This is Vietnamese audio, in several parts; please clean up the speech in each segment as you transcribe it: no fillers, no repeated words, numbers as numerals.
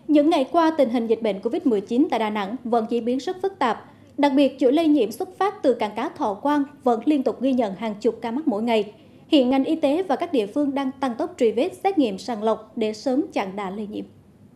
Những ngày qua, tình hình dịch bệnh COVID-19 tại Đà Nẵng vẫn diễn biến rất phức tạp. Đặc biệt, chuỗi lây nhiễm xuất phát từ cảng cá Thọ Quang vẫn liên tục ghi nhận hàng chục ca mắc mỗi ngày. Hiện ngành y tế và các địa phương đang tăng tốc truy vết, xét nghiệm sàng lọc để sớm chặn đà lây nhiễm.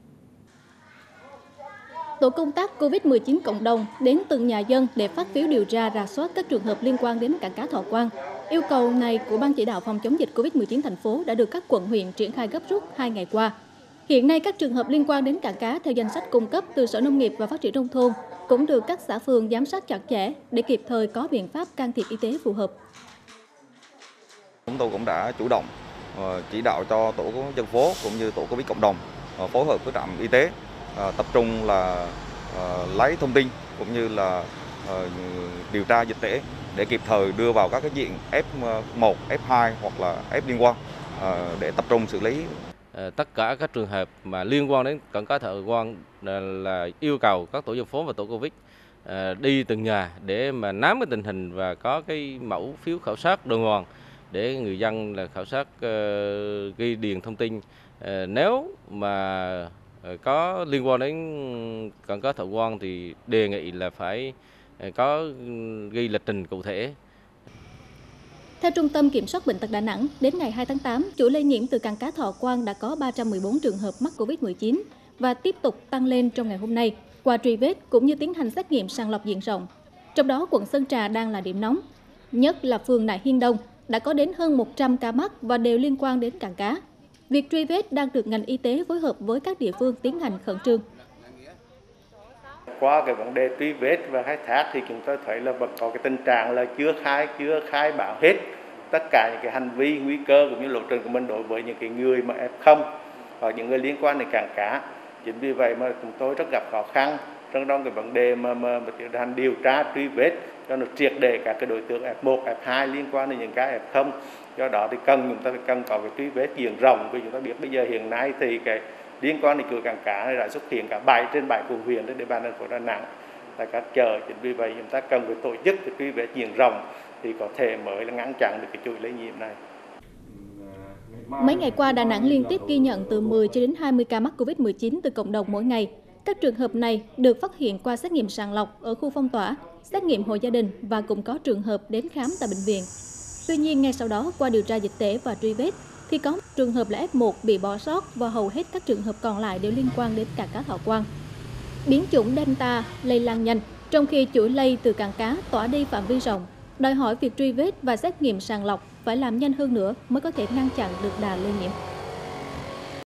Tổ công tác COVID-19 cộng đồng đến từng nhà dân để phát phiếu điều tra rà soát các trường hợp liên quan đến cảng cá Thọ Quang. Yêu cầu này của Ban chỉ đạo phòng chống dịch COVID-19 thành phố đã được các quận huyện triển khai gấp rút 2 ngày qua. Hiện nay, các trường hợp liên quan đến cảng cá theo danh sách cung cấp từ Sở Nông nghiệp và Phát triển nông thôn cũng được các xã phường giám sát chặt chẽ để kịp thời có biện pháp can thiệp y tế phù hợp. Chúng tôi cũng đã chủ động chỉ đạo cho tổ dân phố cũng như tổ COVID cộng đồng phối hợp với trạm y tế tập trung là lấy thông tin cũng như là điều tra dịch tễ để kịp thời đưa vào các cái diện F1, F2 hoặc là F liên quan để tập trung xử lý. Tất cả các trường hợp mà liên quan đến cảng cá Thọ Quang là yêu cầu các tổ dân phố và tổ Covid đi từng nhà để mà nắm cái tình hình và có cái mẫu phiếu khảo sát đàng hoàng để người dân là khảo sát ghi điền thông tin. Nếu mà có liên quan đến cảng cá Thọ Quang thì đề nghị là phải có ghi lịch trình cụ thể. Theo Trung tâm Kiểm soát Bệnh tật Đà Nẵng, đến ngày 2 tháng 8, chuỗi lây nhiễm từ cảng cá Thọ Quang đã có 314 trường hợp mắc COVID-19 và tiếp tục tăng lên trong ngày hôm nay qua truy vết cũng như tiến hành xét nghiệm sàng lọc diện rộng. Trong đó, quận Sơn Trà đang là điểm nóng, nhất là phường Nại Hiên Đông đã có đến hơn 100 ca mắc và đều liên quan đến cảng cá. Việc truy vết đang được ngành y tế phối hợp với các địa phương tiến hành khẩn trương. Qua cái vấn đề truy vết và khai thác thì chúng tôi thấy là vẫn có cái tình trạng là chưa khai báo hết tất cả những cái hành vi nguy cơ cũng như lộ trình của mình đối với những cái người mà F0 hoặc những người liên quan đến cảng cá. Chính vì vậy mà chúng tôi rất gặp khó khăn trong cái vấn đề mà tiến hành điều tra truy vết cho nó triệt để các cái đối tượng F1, F2 liên quan đến những cái F0. Do đó thì chúng ta cần có cái truy vết diện rộng, vì chúng ta biết bây giờ hiện nay thì cái liên quan đến chuỗi cảng cá này đã xuất hiện cả 7 trên 7 quận huyện trên địa bàn thành phố Đà Nẵng tại các chợ. Chính vì vậy chúng ta cần phải tổ chức cái truy vết diện rộng thì có thể mới là ngăn chặn được cái chuỗi lây nhiễm này. Mấy ngày qua, Đà Nẵng liên tiếp ghi nhận từ 10 cho đến 20 ca mắc COVID-19 từ cộng đồng mỗi ngày. Các trường hợp này được phát hiện qua xét nghiệm sàng lọc ở khu phong tỏa, xét nghiệm hộ gia đình và cũng có trường hợp đến khám tại bệnh viện. Tuy nhiên, ngay sau đó, qua điều tra dịch tễ và truy vết, thì có trường hợp là F1 bị bỏ sót và hầu hết các trường hợp còn lại đều liên quan đến cảng cá Thọ Quang. Biến chủng Delta lây lan nhanh, trong khi chuỗi lây từ cảng cá tỏa đi phạm vi rộng, đòi hỏi việc truy vết và xét nghiệm sàng lọc phải làm nhanh hơn nữa mới có thể ngăn chặn được đà lây nhiễm.